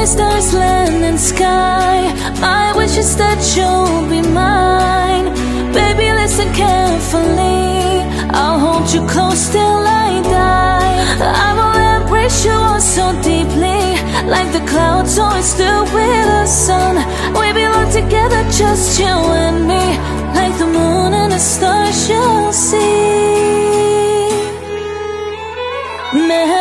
only stars, land and sky. My wish is that you'll be mine. Baby, listen carefully, I'll hold you close till I die. I will embrace you all so deeply, like the clouds always do with the sun. We belong together, just you and me, like the moon and the stars you'll see.